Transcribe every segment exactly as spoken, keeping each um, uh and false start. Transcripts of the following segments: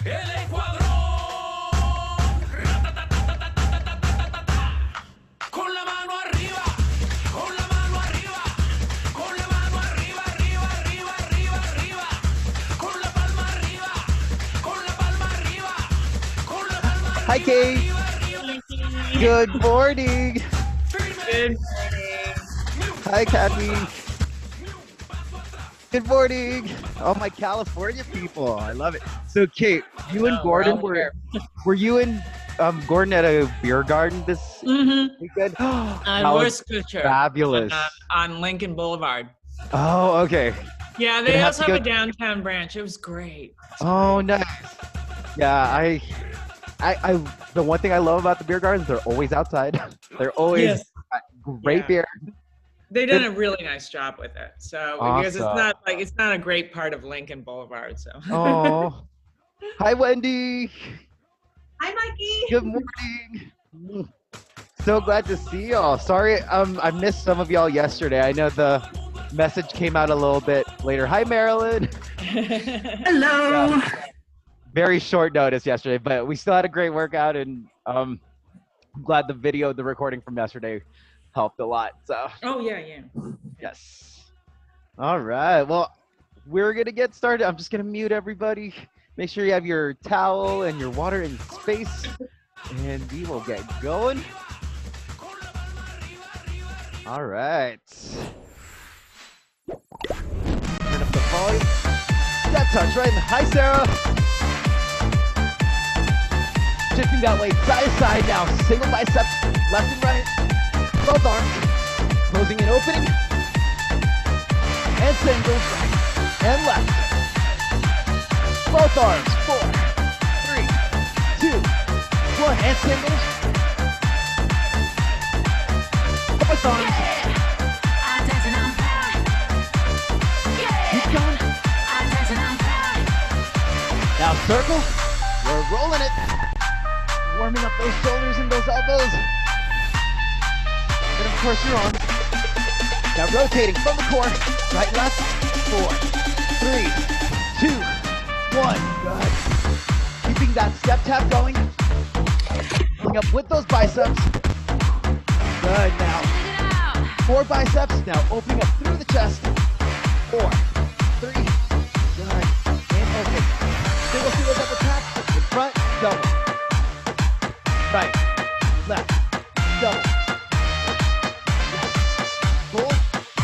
El escuadrón. Ratatatatatatatata. Con la mano arriba, con la mano arriba, con la mano arriba, arriba, arriba, arriba, arriba, con la palma arriba, con la palma arriba, con la palma arriba. Hi, Kate. Arriba, arriba. Good morning. Good morning. Hi, Kathy. Good morning. Oh, my California people. I love it. So, Kate, you and Oh, Gordon we're all were here. were you and um, Gordon at a beer garden this Mm-hmm. weekend? On That was Worcester. fabulous. On, uh, on Lincoln Boulevard. Oh, okay. Yeah, Gonna they have also to have go- a downtown branch. It was great. Oh, nice. Yeah, I, I, I. The one thing I love about the beer gardens, they're always outside. They're always Yes. great Yeah. beer. They did a really nice job with it. So because it's Awesome. not like it's not a great part of Lincoln Boulevard. So Oh, hi, Wendy. Hi, Mikey. Good morning. So glad to see y'all. Sorry, um, I missed some of y'all yesterday. I know the message came out a little bit later. Hi, Marilyn. Hello. Yeah. Very short notice yesterday, but we still had a great workout, and um, I'm glad the video, the recording from yesterday, helped a lot. So Oh yeah, yeah. yes. All right. Well, we're gonna get started. I'm just gonna mute everybody. Make sure you have your towel and your water in space, and we will get going. All right. Turn up the volume. Step touch right in. Hi, Sarah. Shifting that weight side to side now. Single bicep, left and right. Both arms. Closing and opening. And singles right and left. Both arms. Four, three, two, one. And singles. Both arms. Keep going. Now circle. We're rolling it. Warming up those shoulders and those elbows. And of course your arms. Now rotating from the core. Right, left. Four, three, two, one. Good. Keeping that step tap going. Pulling up with those biceps. Good. Now four biceps. Now opening up through the chest. Four, three, good. And open. Single single double tap. In front, double. Right, left, double. Yes. Pull.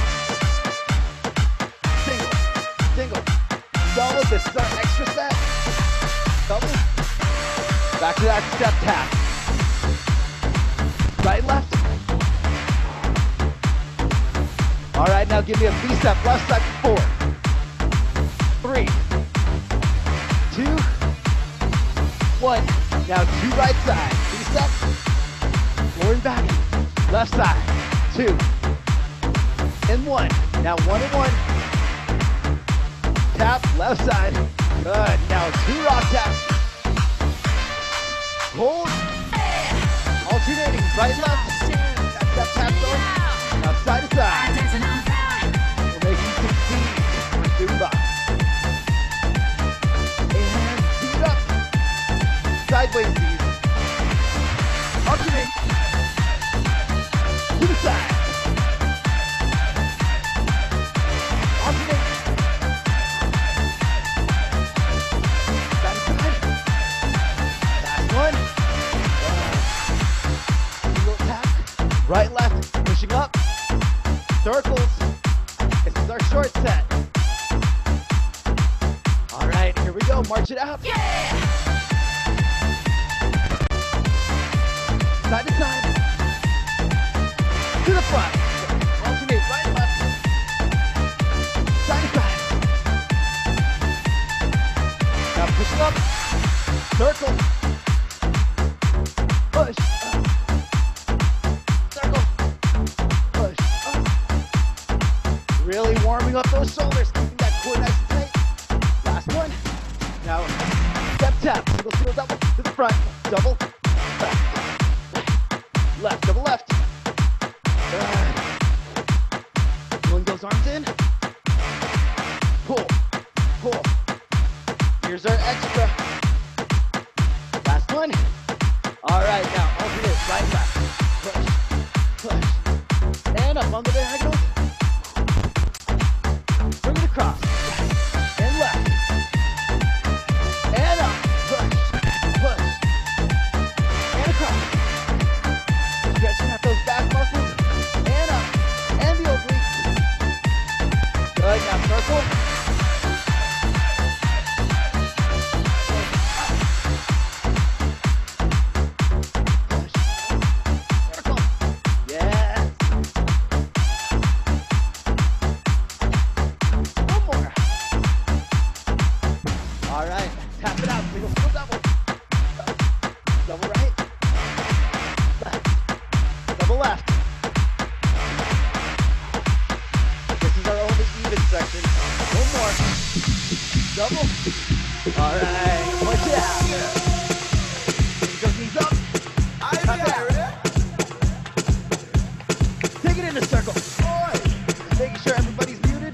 Single, single, double. This is our extra set. Double. Back to that step tap. Right, left. All right, now give me a V-step. Left side, four, three, two, one. Now two right side. V-step. Forward and back. Left side. Two. And one. Now one and one. Tap. Left side. Good. Now two rock taps. Hold. Alternating. Right, left. That step tap going. Now side to side. We're making some Z's for Zumba. And feet up. Sideways Z's. Alternate. To the side. Alternate. Side to side. Last one. Single tap. Right, left. Pushing up. Circles. This is our short set. All right, here we go. March it out. Side to side. To the front. Alternate right, left. Side to side. Now pushing up. Circle. Push. Up. Circle. Push. Up. Really warming up those shoulders. Keeping that core nice and tight. Last one. Now step tap. Single, single, double. To the front. Double. Left. Left, double left. Good. Pulling those arms in. Pull, pull. Here's our extra. double. All right, push it out. Go knees up. Tap it out. Take it in a circle. Making sure everybody's muted.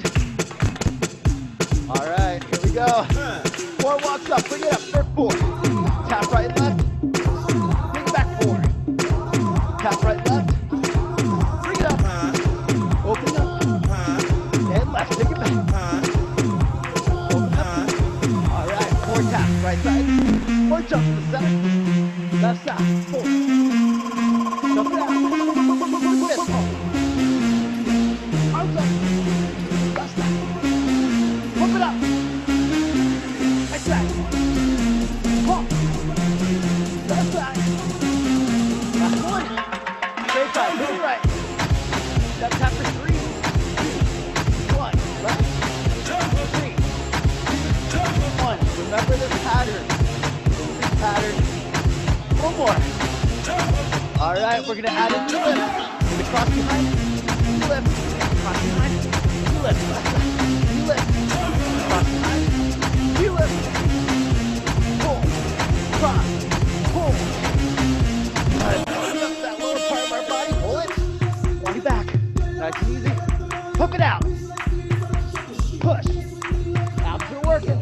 All right, here we go. Four walks up, bring it up, for four. Tap right, left. Bring it back four. Tap right, left. Bring it up. Open up. And left, take it back. Open up. All right, four taps, right side. Four jumps to the center. Left side, four. Jump it out. Fist pump. Arms up. Left side. Pump it up. Right side. Pump. Left side. Last one. Straight side. Really right. Step tap for three. Two. One. Left. Three. Two. One. Remember this pattern. This pattern. One more. All right, we're gonna add a knee lift. We're gonna cross behind. Knee lift. Cross behind. Knee lift. Left side. Knee lift. Cross behind. Knee lift. Pull. Cross. Pull. Right. Open up that lower part of our body. Pull it. Body back. Nice and easy. Pump it out. Push. Abs are working.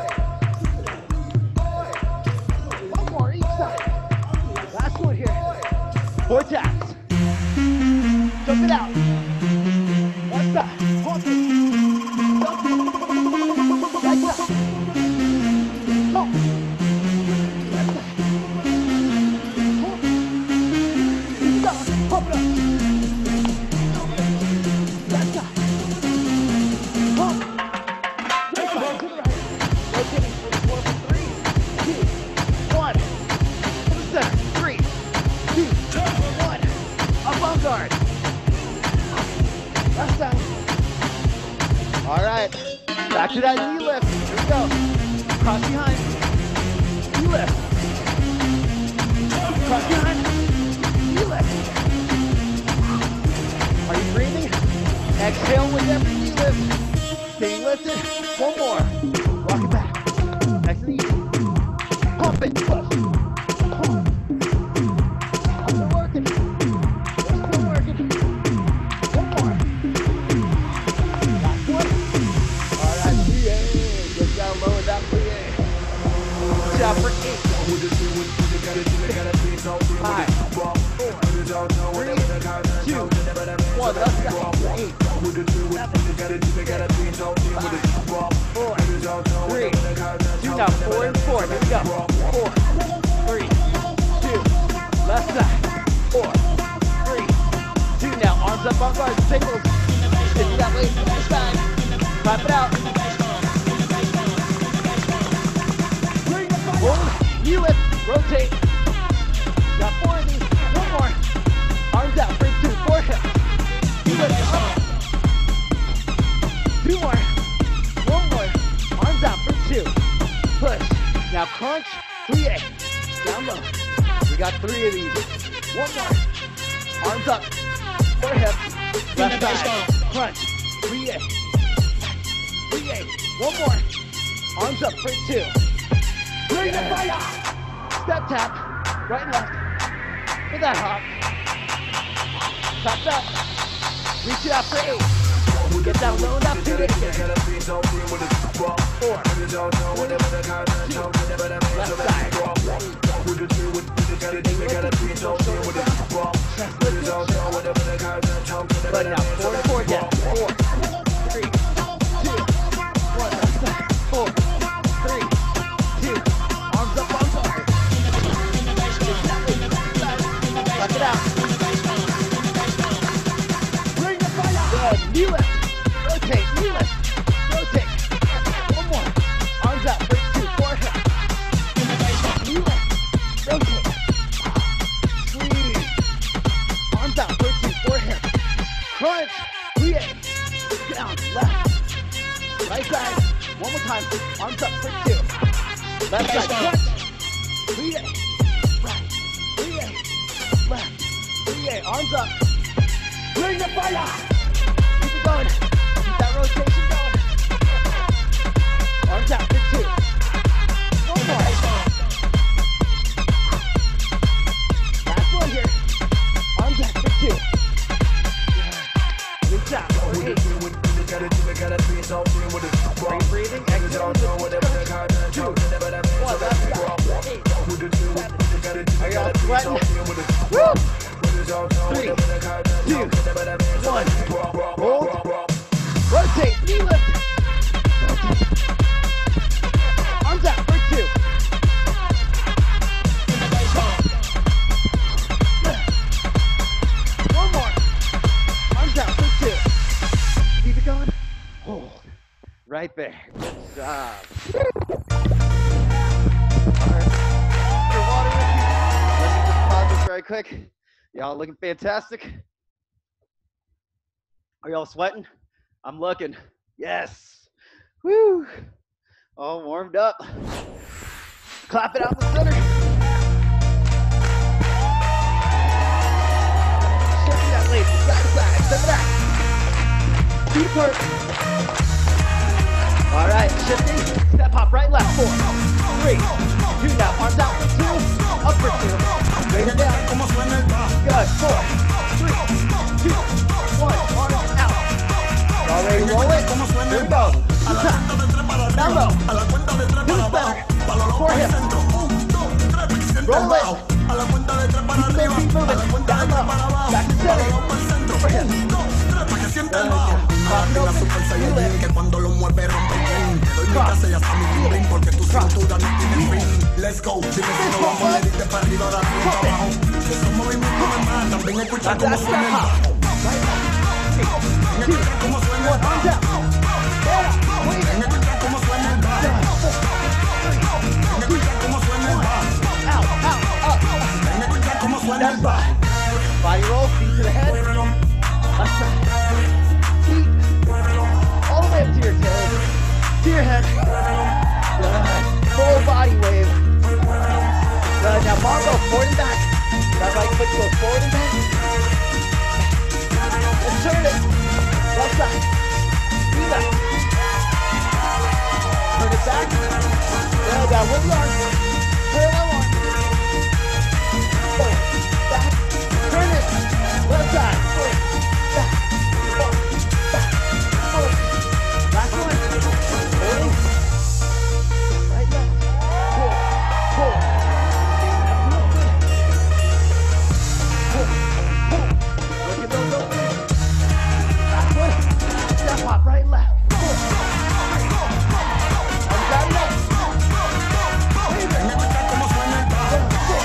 One more each side. Last one here. Four taps. Jump it out. Left side. Pump it. Jump it. Right side. Pump. Left side. Pump. Stop. Pump it up. Left side. Pump. Right side. To the right. Rotating for the four for three. Two. One. To the center. Three. Two. One. Up on guard. Left side. All right. Back to that knee lift. Here we go. Cross behind. Knee lift. Cross behind. Knee lift. Are you breathing? Exhale with every knee lift. Stay lifted. One more. Walk it back. Nice and easy. Pump it. Push. Pump. Arms are working. They're still working. One more. Last one. All right, plie. Get down low with that plie. Watch out for eight. Five. Four. Three. Two. One. Let's go. Eight. Seven. Five. Four. Three. Two. Now four and four. Here we go. Four. Three. Two. Left side. Four. Three. Two. Now arms up on guard. Singles. Stick that way. Left side. Clap it out. Hold. Knee lift. Rotate. Got four of these. One more. Arms out. Bring two. Four hips. Knee lift. Up. Two more. One more. Arms out. Bring two. Push. Now crunch. Plie. Down low. We got three of these. One more. Arms up. Four hips. Left side. Crunch. Plie. Plie. One more. Arms up. Bring two. Bring the fire. Step tap. Right and left. With that hop. Tap that. Reach it out for eight. Get down low and up to it. Four. Three. Two. Left side. But now four and four down. Four. Three. Two. One. Left side. Four. Three. Two. Arms up on guard. Suck it out. Bring the fire. Good. Knee lift. Rotate. Knee lift. Rotate. One more. Arms out. Bring two. Four hips. Knee lift. Rotate. Squeeze. Arms out. Bring two. Four hips. Crunch. Plie. Down. Left. Right side. One more time. Arms up. Bring two. Left side. Crunch. Plie. Right. Plie. Left. Plie. Arms up. Bring the fire. Keep it going. Keep that rotation going. Arms out. I got it sweating. Woo! Three, two, one. Hold. Rotate. Knee lift. Arms out for two. One more. Arms out for two. Keep it going. Hold. Right there. Good job. Alright. Your water with you. Let me just pause this very quick. Y'all looking fantastic. Are y'all sweating? I'm looking. Yes. Woo. All warmed up. Clap it out in the center. Shifting that leg side to side. Step it out. Feet apart. All right, shifting. Step hop right, left. Four, three, two. Now arms out for two. Up for two. Straight and down. Good. Four, three, two, one. Arms out. Y'all ready to roll it? Here we go. To the top. Down low. To the center. Four hips. Roll it. Keep those feet moving. Down low. Back to center. Four hips. Pop it open. Knee lift. Cross. Cross. Let's go. Vamos a irte para arriba, ahora para abajo. Esos movimientos me matan. También escucha cómo suena el bajo. Ven a escuchar cómo suena el bajo. Ven a escuchar cómo suena el bajo. Ven a escuchar cómo suena el bajo. Ven a escuchar cómo suena el bajo. Body roll, feet to the head. Left side. Feet. All the way up to your toes. To your head. Good. Full body wave. Good. Now barbell forward and back. That right foot goes forward and back. Let's turn it. Left side. Knee left. Turn it back. Good. Now with the arms. Parallel arms. Forward. Back. Turn it. Left side. Forward. Back. Forward. Back. Forward. Last one. Holding. Right left. Pull. Pull. Pull. Pull. Look at those openings. Last one. Step hop. Right left. Pull. Arms out left. Ven a escuchar cómo suena el bajo.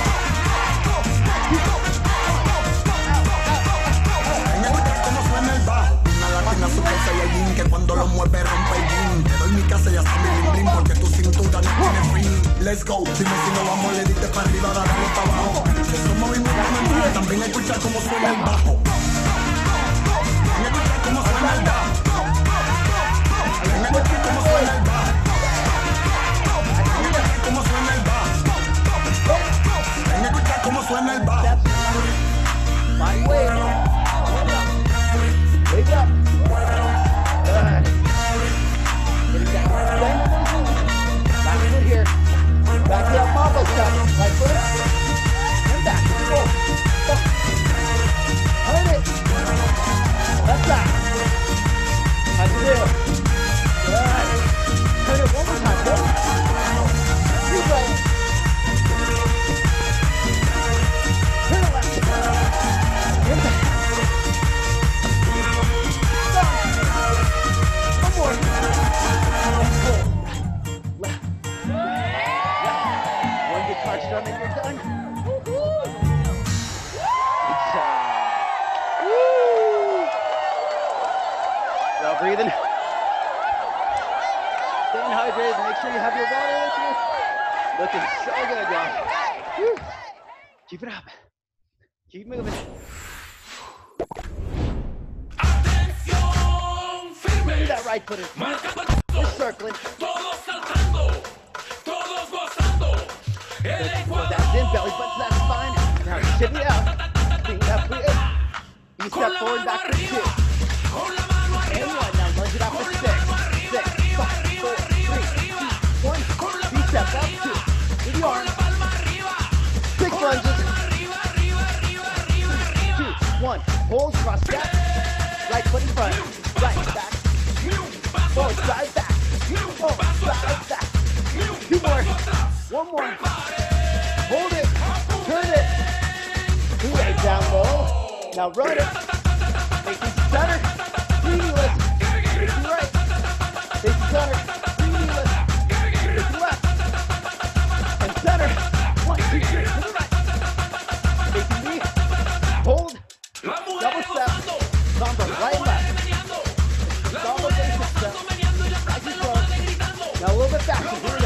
Ven a escuchar cómo suena el bajo. Una latina su casa y el jean que cuando lo mueve rompe el jean. Te doy mi casa y hasta mi bling bling porque tu cintura no tiene fin. Let's go. Dime si no vamos, le diste para arriba, dale para abajo. Esos movimientos me matan. También escuchar cómo suena el bajo. Ven a escuchar cómo suena el bajo. Ven a escuchar cómo suena el bajo. Ven a escuchar cómo suena el bajo. Ven a escuchar cómo suena el bajo. Body wave. Wake up. Good. Get it down. Bend the knees. Back foot here. Back to that mambo step. Right foot. And back. Go. Go. Turn it. Left side. How'd you do? Good. Turn it one more time. Go. Replay. Turn it left. And back. One more. And pull. Right. Left. Right. One guitar strum and you're done. Good job. Woo! Y'all breathing? Staying hydrated. Make sure you have your water with you. Looking so good, y'all. Woo. Keep it up. Keep moving. Atención firme. That right foot is Marcando we're circling. todos saltando, todos gozando. El Put that in, belly button to that spine. Now shimmy out. Feet up, feet up. You step forward, back to two. con la mano And arriba. one. Now lunge it out for six. Six, five, four, three, two, one. Feet step up, two. With the arms. Palma arriba. Six lunges. Arriba, arriba, arriba, arriba, arriba. Two, one. Hold, cross step. Right foot in front. Right, back. Forward, side, back. Forward, side, back. Two more. One more. Hold. Now run it. Facing center. Three knee lift. Facing right. Facing center. Three knee lift. Facing left. And center. One, two, three. To the right. Facing knee. Hold. Double step. Samba right and left. Samba basic step. Nice and slow. Now a little bit faster. Here we go.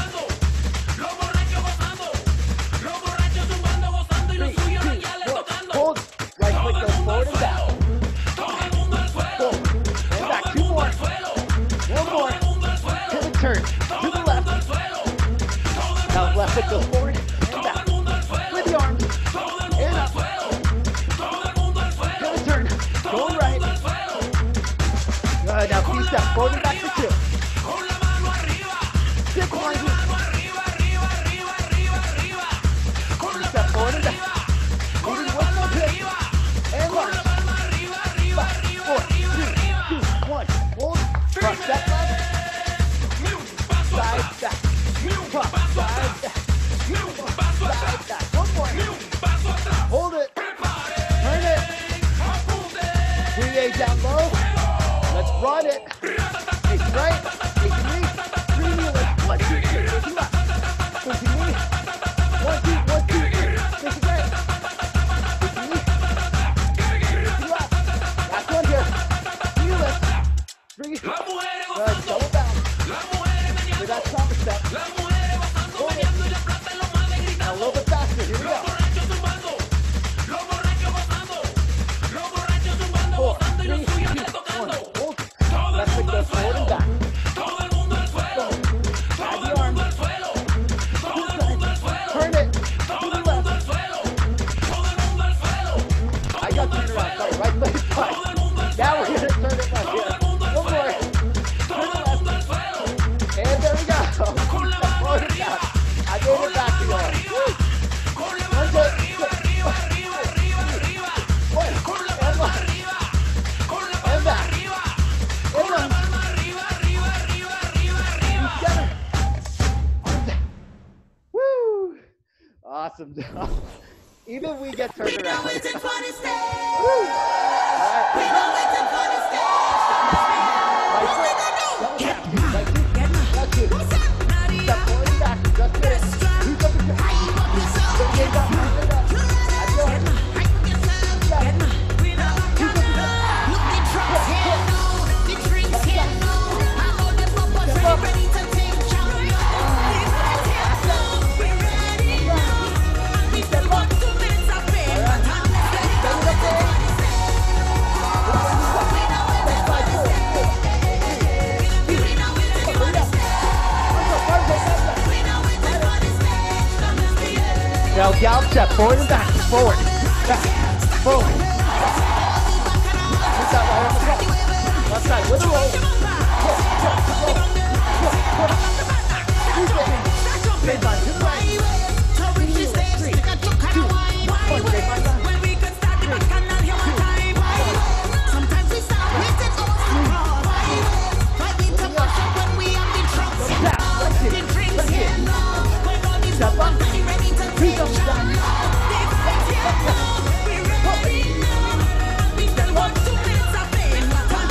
Three, two, one. Hold. Right foot goes forward and back. Four. And back. Two more. One more. Pivot turn. To the left. Now left foot goes forward and back. With the arms. And up. Pivot turn. Going right. Good. Now feet step forward and back for two. Six lunges. Step forward and back. Moving one more hip. And lunge. Five, four, three, two, one. Hold. Front step lunge. Side back. Front side back. Side back. One more. Hold it. Turn it. three A down low. Let's run it. Facing right. Facing knee. Three knee lift. One, two, three. Facing left. Facing knee. One, two, one, two, three. Facing right. Facing knee. Facing left. Last one here. Knee lift. Bring it. Good. Double down. With that stomper step. Hold it. Now a little bit faster. Here we go. Four, three, two, one. Hold. Left foot goes forward and back. Add the arms. Turn it. To the left. I got turned around. Sorry. Right leg side. Now we're going to turn it left here. One more. Turn it left. And there we go. Forward and back. I gave it back to you. Woo. Lunge it. One. And left. And back. And lunge. Together. Woo! Awesome job. Even we get turned around. Woo! All right. Step forward and back. Just it. Who's up and down? Don't get down. Hand it up. That's yours. Got it. Who's up and down? Step up. Step up. Now gallop step forward and back, forward, back, forward. Put that right on the top. Left side with a roll. Pull, pull, pull, pull, pull. Squeeze it. Straight line to the right. Three, three, two, one. Straight line down. Three, two, Sometimes we stop waiting on why we fight the worship when we have the trust. The drinks here now. When all these step up. ready to Please don't stop. they fight here now. We ready now. We still want to miss a thing. We know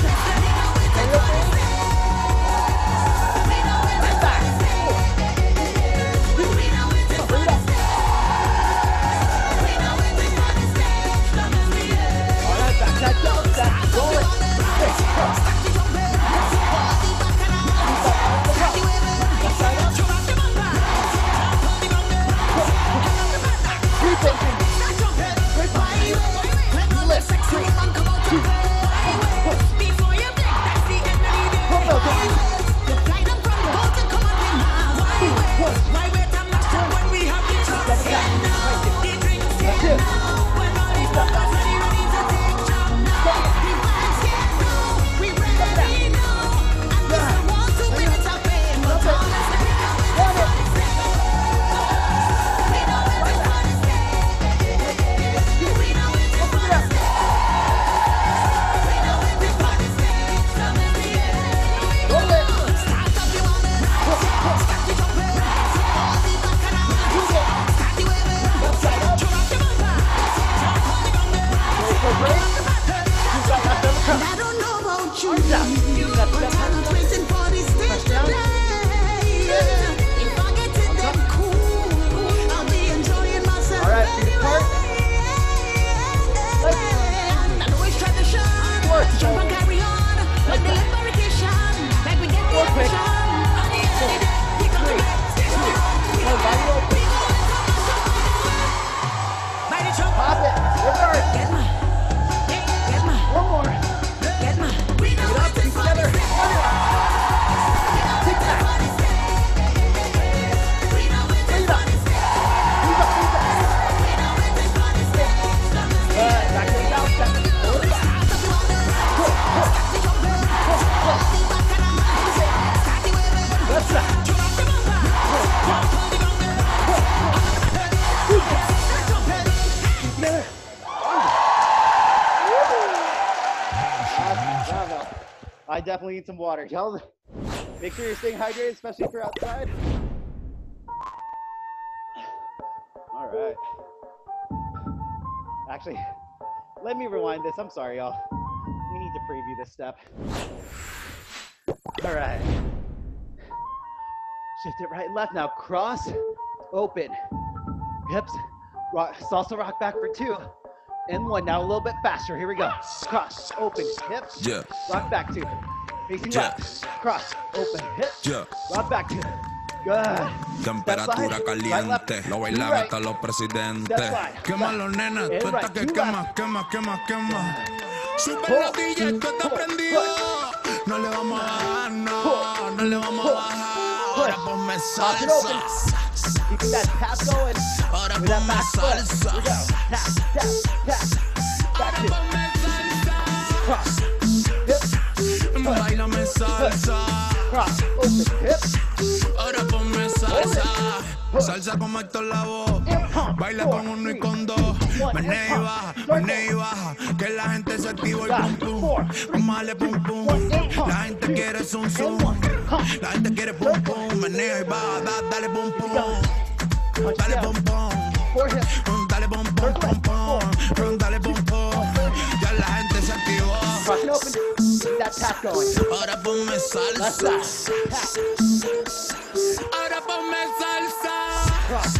it's Back. We know it's Bring it up. We know it's All right, back. That gallop step. Roll it. Six, go. Left side up. Three facing. Straight line. Lift. Three, two, one. Push. Before you blink, that's the end of the day. Pull those up. The flight up from the boat to come up in my way. Push. Why wait and mash up when we have the trust? Double down. Yeah, now. Right here. The drinks here That's it. now. When all these Step back. fuckers ready, ready to take job now. Step back. The vibes here now. We ready now. And we still want to win it up in. But Step all it. is ready. Run it. We know everybody's there. I definitely need some water. Y'all, make sure you're staying hydrated, especially if you're outside. All right. Actually, let me rewind this. I'm sorry, y'all. We need to preview this step. All right. Shift it right and left. Now cross, open, hips, rock, salsa rock back for two, and one. Now a little bit faster. Here we go. Cross, open, hips, Yeah. rock back two. Facing Yeah. left. Cross, open, hips, Yeah. rock back two. Good. Temperatura caliente, lo bailan hasta los presidentes. Quémalo, nena, tú estás que quemas, quemas, quemas, quemas. Super los D Js, tú estás prendido. No le vamos a bajar, no, no le vamos a bajar. Ahora ponme salsa. Keeping that tap going. Ahora With that ponme back foot. Here salsa. we go. Tap, tap, tap. Back Ahora two. ponme salsa. Cross, hips, Bailame salsa. cross, open, hips. Ahora ponme salsa. Salsa con Héctor Lavoe. Baila con uno y con dos. Menea y baja, menea y baja. Que la gente se activa el pum pum. Vamos a darle pum pum. La gente quiere zoom zoom. La gente quiere pum pum. Menea y baja, da- dale pum pum. Dale pum pum. Four hips. Dale pum pum pum pum. Dale pum pum. Ya la gente se activó. Cross and open. Keep that tap going. Ahora ponme Left salsa. side. Tap. Ahora ponme salsa. Cross,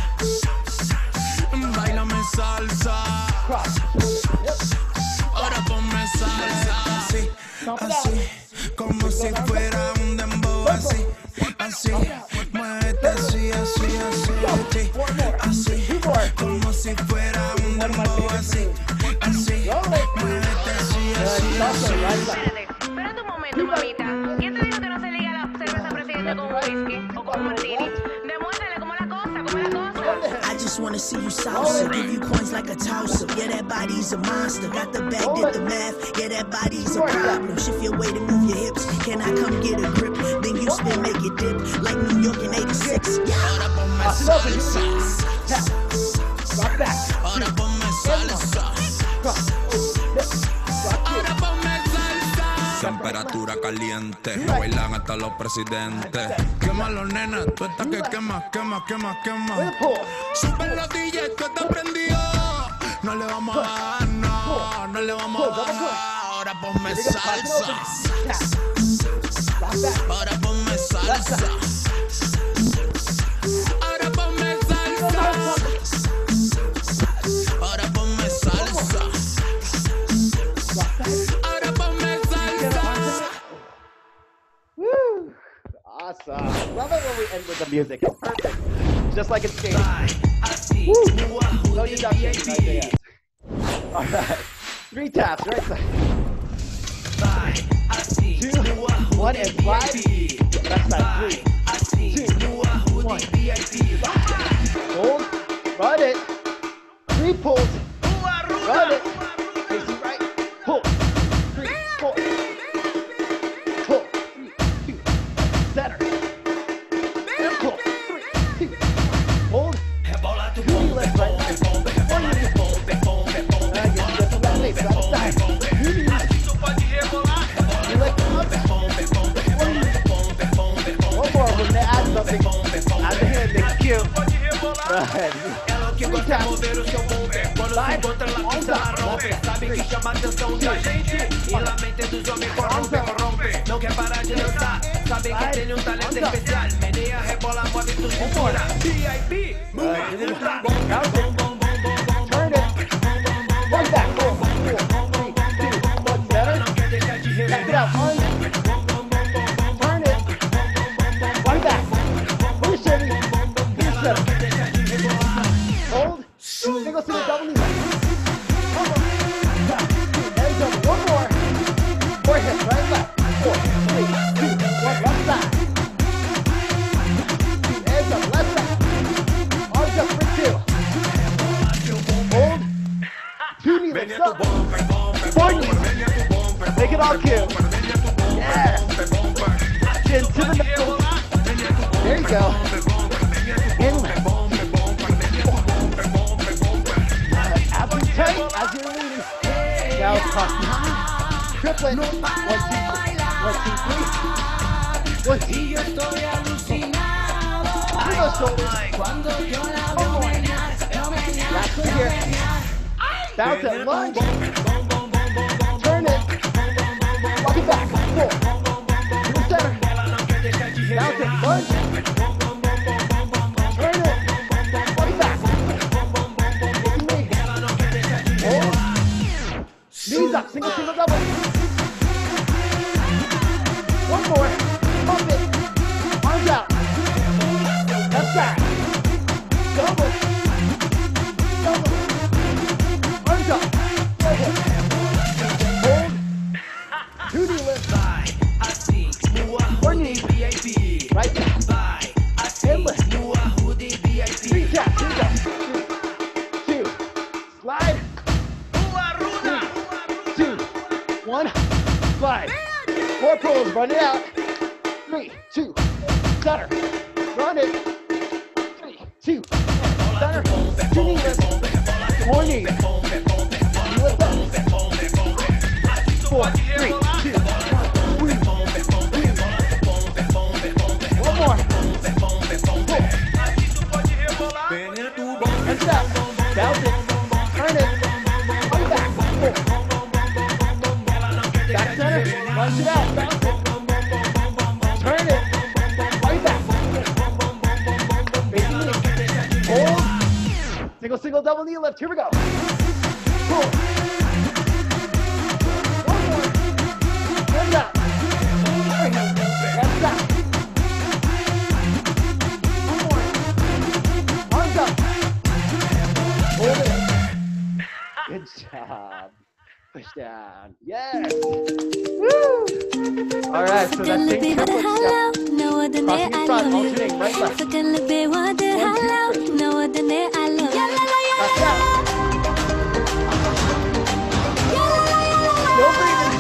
Bailame salsa. cross. Hips. Ahora ponme salsa. Así, así, como si fuera un dembow. Así, así, muévete así, así, así, así, así, como si fuera un dembow. Así, así, muévete así, Good. así, Salsa, así. right side. Espérate un momento, mamita. ¿Quién te dijo que no se liga la cerveza presidente con un whisky o con un martini? Demuéstrale cómo la cosa, cómo la cosa. I just wanna see you salsa, give you coins like a toss up. Yeah, that body's a monster. Got the bag, did the math. Yeah, that body's a problem. Shift your weight and move your hips. Can I come get a grip? Then you spin, make it dip like New York in eighty-six. Yeah. Ahora ponme Cross and open. salsa. Tap. Rock back. Ahora ponme salsa. Cross, open, hips. Rock two. Ahora ponme salsa. Temperatura caliente, lo bailan hasta los presidentes. Quémalo, nena, tú estás que quemas, quemas, quemas, With a quemas. pull. Super los D Js, tú estás prendido. No le vamos a bajar, no, no le vamos a bajar. Ahora ponme Here we go. Cross and salsa. open. Tap. Rock back. Ahora ponme salsa. Ahora ponme salsa. Ahora ponme salsa. Rock back. Ahora ponme salsa. Woo! Awesome. Love it when we end with the music. It's perfect. Just like it's skating. Woo! No deduction. Nice dance. All right. Three taps, right side. Two, one, and slide. Left side. Three, two, one. Hold. Run it. Three pulls. Run it. Facing right. Pull. Three, four. Pull. Three, two. Center. And pull. Three, two. Hold. Two knee lifts right side. One knee lift. Uh, you can go to that leap. Right side. Two knees. You lift up. One knee. One more. We're gonna add something. Add the hand. Make it cute. Right. Three taps. Side. Arms up. Left side. Three. Arms up. No quer parar de dançar, sabe que tem um talento especial. Menea, rebola, move tu cintura. V I P, Right. Here we go. Now turn. Turn it. One back. Four. Four. Three. Two. One. Center. Back it out. One. Turn it. One back. Push it. Push it. Hold. Single to the double knee. Come on. There you go. One more. Four hips. Right left. Four. Three. Two. One. Left side. There you go. Left side. Arms up for two. Hold. Two knee lifts up. Four knees. Make it all cute. Yeah. Chin to the middle. There you go. Inlet. Abs tight as you're leading. Now cross behind. Triplet. One, two, three. One, two, three. One, two. Y yo estoy alucinado. Through those shoulders. Cuando yo la One veo more. menear, veo menear, Last one veo here. menear. Bounce it, lunge. Bom, bom, bom, bom, bom, Turn it. Walk it back. Four. To the center. Bounce it, lunge. Turn it. Walk it back. Making me. Hold. Knees up. Single, single, double. One more. Pump it. Arms out. Left side. Double. Double. Arms up. Right hip. Hold. Two knee lift. One knee. Right down. And lift. Three taps. Here we go. Three, two. Slide. Three, two. One. Slide. Four pulls. Run it out. Three, two. Center. Run it. Three, two. Center. Two knee lift. Four knee. Knee lift up. Four, three, two, one. One more. Pull. Hands up. Bounce it. Turn it. Come back. Pull. Back center. Lunge it out. Bounce it. Turn it. Right back. Facing knee. Hold. Single, single, double knee lift. Here we go. Pull. One more. Hands up. Right hand. Hands up. One more. Arms up. Hold it. Good job. Push down. Yes. Woo. All right, so that same tempo step. Crossing in front, alternating right, left. One, two, three. Back down. Still breathing.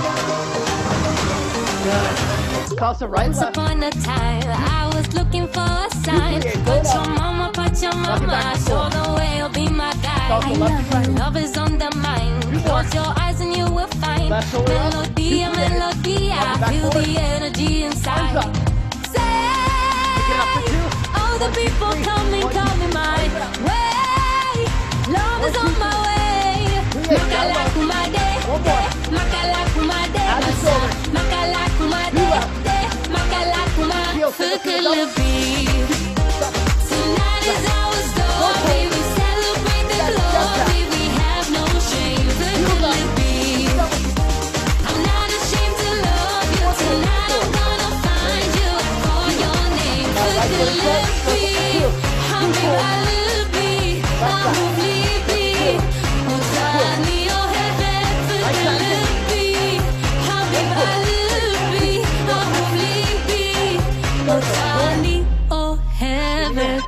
Good. Toss it right, Once left. upon a time, I was looking for a sign. Put your mama, put your mama, show the way, you'll be my guide. I love you, love is on the mind. Close your eyes and you will find melody, a melody. I feel the energy inside. Say, all the people coming, coming my way. Love is on my way. Makala kumade, makala kumade, makala kumade, makala kumade. Fukulubi. Tonight is our story. We celebrate the glory. We have no shame. Fukulubi. I'm not ashamed to love you. Tonight I'm gonna find you. I call your name. Fukulubi. Habibalubi. Amublibi. Utani o hebe. Fukulubi. Habibalubi. Amublibi. Utani o hebe.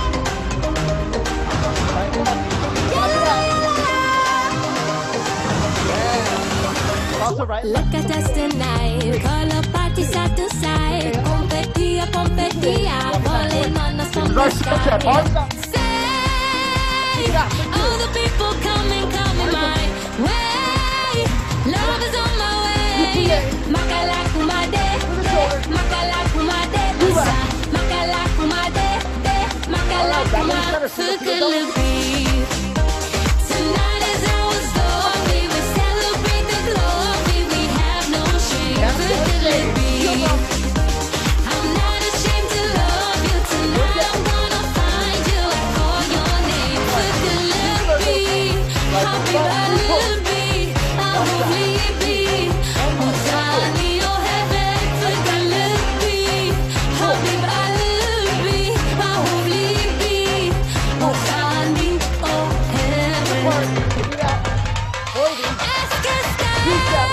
Also right, Look at us tonight, call a party side to side. Competia, competia, falling on us from the sky. Say, all the people coming, coming my way. Love is on my way. Makala kumade, makala kumade, makala kumade, makala kumade, fukulubi. Tonight is our story. We celebrate the glory. We have no shame. Fukulubi. I'm not ashamed to love you. Tonight I'm gonna find you. I call your name. Fukulubi. Habibalubi. Amublibi. Utani o hebe. Fukulubi. Habibalubi. Amublibi. Utani o hebe. Es que está.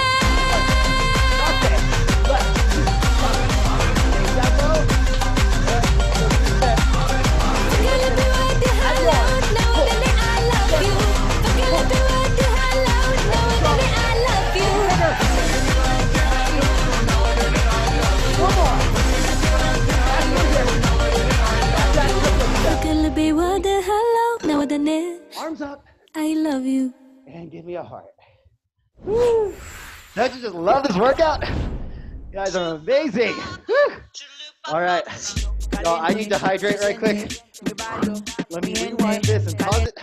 Arms up. I love you. And give me a heart. Woo. Don't you just love this workout? You guys are amazing. Woo. All right. So I need to hydrate right quick. Let me rewind this and pause it.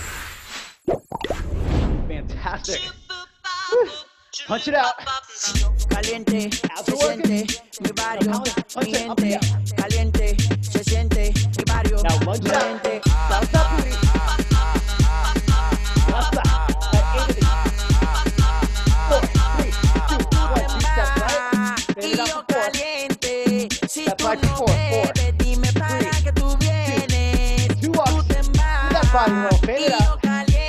Fantastic. Woo. Punch it out. Caliente, se siente mi barrio, mi gente. Caliente, se siente mi barrio, mi gente. Left side, please. Left side. At eight of these. Four, three, two, one. Two steps right. Stand it up for four. Step right to four. Four, three, two, two ups. Do that body roll. Fade it out.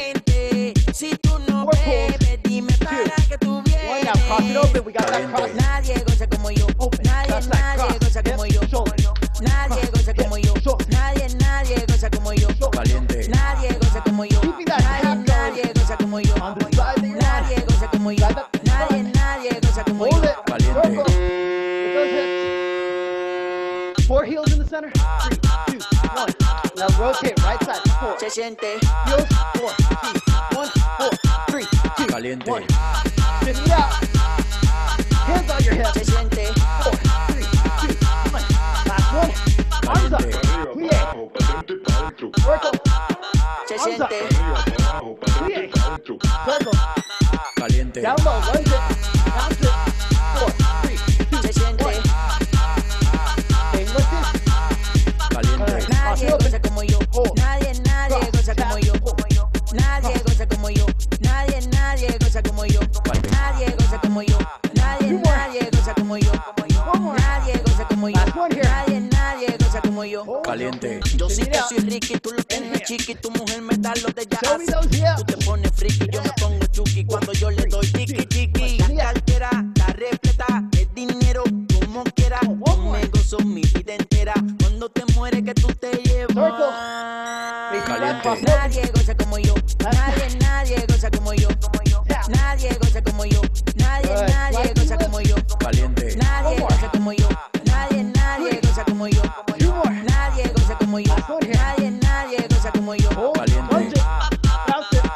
Four pulls. Two. One now. Cross it open. We got that cross. Nadie goza como yo. Open. Nadie, Left side. nadie Cross. goza como yo. Hip, shoulder. Nadie goza como yo. Nadie, nadie goza como yo. Caliente. Nadie goza como yo. Keeping that Nadie, tap nadie going goza como yo. on the side that you're Nadie at. goza como yo. Nadie, nadie goza como yo. Hold it. Caliente. Circle. With those hips. Four heels in the center. Three, two, one. Now rotate right side. Four. Se siente. Heels. Four, two, one, four, three, two, Caliente. one. Shift it out. Hands on your hips. Se siente. Four, three, two, one. Last one. Arms up. Plie. Circle. Se Arms up. siente. Plie. Circle. Caliente. Down low. Lunge it. Bounce it. Four, three, two, Se siente. one. Stay lifted. Caliente. Nadie goza como yo. Nadie, nadie goza como yo. Nadie goza como yo. Nadie, nadie goza como yo. Nadie goza como yo. Nadie, nadie goza como yo. Nadie goza como yo. Last one here. Nadie, nadie goza como yo. Caliente. Yo sí que soy Ricky, tú lo tienes chiqui, tu mujer me da lo de ya. Show me those hips. Tú te pones friki, yo me pongo chuki cuando yo le doy tiki tiki. La cartera, la repleta, el dinero, como quiera. Un negocio mi vida entera. Cuando te mueres que tú te llevas. Caliente. Nadie goza como yo. Nadie, nadie goza como yo. Nadie goza como yo. Nadie, nadie goza como yo. Caliente. Nadie goza como yo. Nadie, nadie goza como yo. Nadie goza como yo. Nadie, nadie goza como yo. Hold. Lunge it. Bounce it.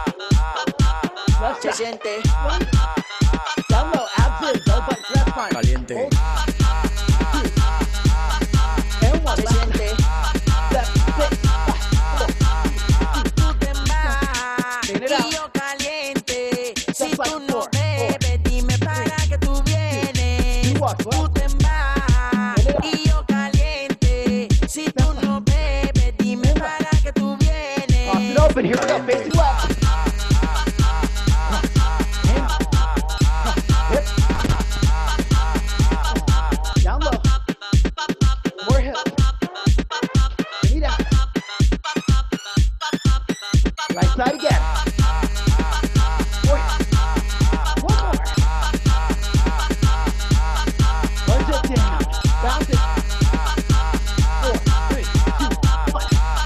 Left Se side. siente. Down low. Abs in. Belly button. That's fine. Caliente. Hold. Two. And one. Se Left. siente. Left. Six. Tú te vas Clean it y out. yo caliente. Si Just like tú no four, bebes, dime para que tú vienes. Two walks. Tú te vas Clean it out. y yo caliente. Si tú no bebes, dime para que tú vienes. Cross it open. Here we go. Facing left. Hip. Down low. More hips. Feet out. Right side again. Four. One more. Lunge it down. Bounce it. Four, three, two, one.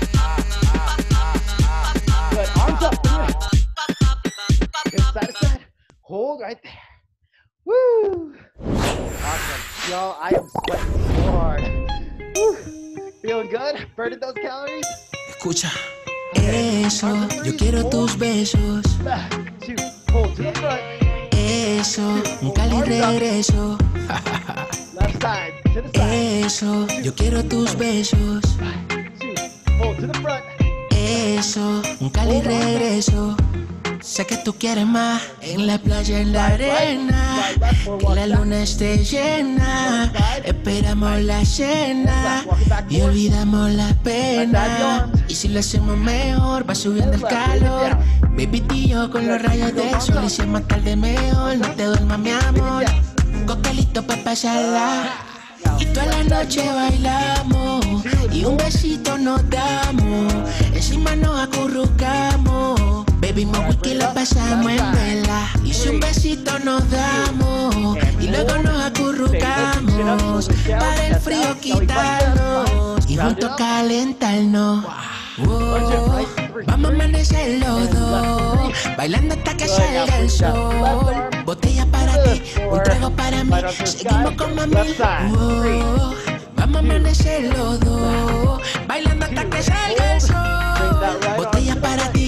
Good. Arms up. Good. Side to side. Hold right there. Woo! Awesome. Y'all, I am sweating so hard. Woo! Feeling good? Burning those calories? Escucha. Eso, yo quiero tus besos. Back, two, hold to the front. Eso, un cali regreso. Left side, to the side. Eso, yo quiero tus besos. Two, hold to the front. Eso, un cali regreso. Sé que tú quieres más en la playa, en la arena. Que la luna esté llena. Esperamos la cena y olvidamos la pena. Y si lo hacemos mejor, va subiendo el calor. Baby, tío, con los rayos del sol. Y si es más tarde mejor, no te duermas, mi amor. Un coctelito pa' pasarla. Y toda la noche bailamos y un besito nos damos. Encima nos acurrucamos. Bebimos whisky, lo pasamos en vela. Y si un besito nos damos y luego nos acurrucamos. Para el frío quitarnos y juntos calentarnos. Oh, vamos a amanecer los dos, bailando hasta que salga el sol. Botella para ti, un trago para mí, seguimos con mami. Oh, vamos a amanecer los dos, bailando hasta que salga el sol. Botella para ti, un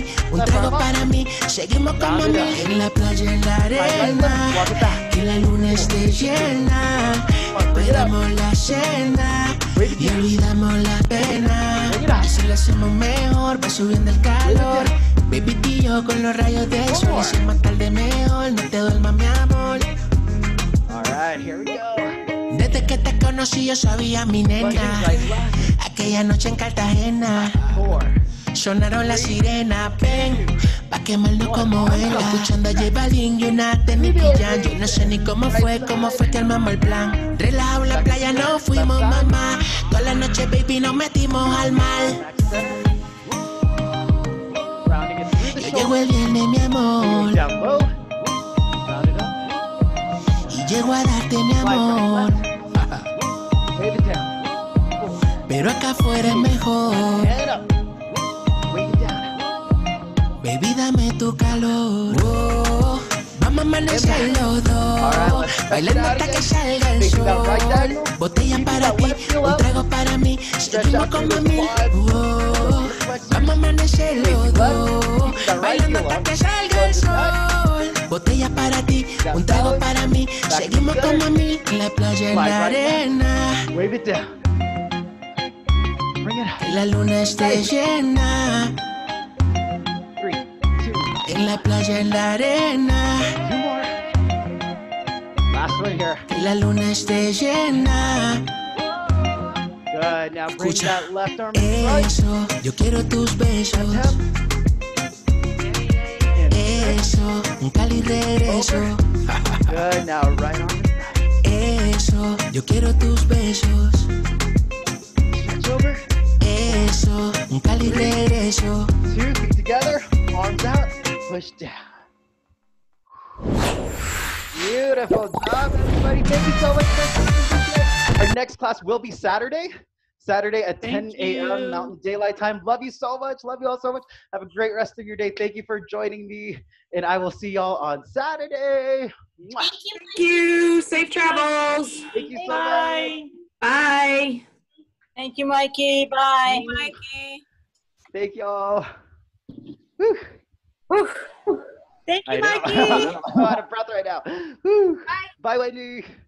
trago para mí, seguimos como mil. En la playa, en la arena, que la luna esté llena. Esperamos la cena y olvidamos la pena. Y si lo hacemos mejor, va subiendo el calor. Baby, tío, con los rayos del sol. Y si es más tarde mejor, no te duermas, mi amor. Alright, here we go. Desde que te conocí yo sabía mi nena. Aquella noche en Cartagena sonaron las sirenas, ven, pa' quemarnos como vela. Escuchando a J Balvin y una de Nicky Jam. Yo no sé ni cómo fue, cómo fue que armamos el plan. Relajado en la playa no fuimos, mamá. Toda la noche, baby, nos metimos al mar. Yo llego el viernes, mi amor, y llego a darte mi amor. Pero acá afuera es mejor. Baby, dame tu calor. Oh, vamos a amanecer los dos, bailando hasta que salga el sol. Botella para ti, un trago para mí, seguimos como mil. Oh, vamos a amanecer los dos, bailando hasta que salga el sol. Botella para ti, un trago para mí, seguimos como mil. En la playa, en la arena, Wave it down. Bring it up. que la luna esté llena. Three, two, En la playa, en la arena, two more. Last one here. que la luna esté llena. Good. Now bring Escucha that left arm to the right. eso, yo quiero tus besos. Tap. Eso, un Cali regreso. Good. Now right arm to the right. Eso, yo quiero tus besos. Switch over. Eso, un Cali regreso. Two feet together. Arms out. Push down. Beautiful job, everybody. Thank you so much for coming today. Our next class will be Saturday. Saturday at ten A M Mountain Daylight Time. Love you so much. Love you all so much. Have a great rest of your day. Thank you for joining me. And I will see y'all on Saturday. Mwah. Thank you. Safe travels. Thank you so much. Bye. Thank you, Mikey. Bye. Mikey. Thank y'all. Whew. Whew. Thank I you, know. Mikey. I'm out of breath right now. Whew. Bye, Wendy.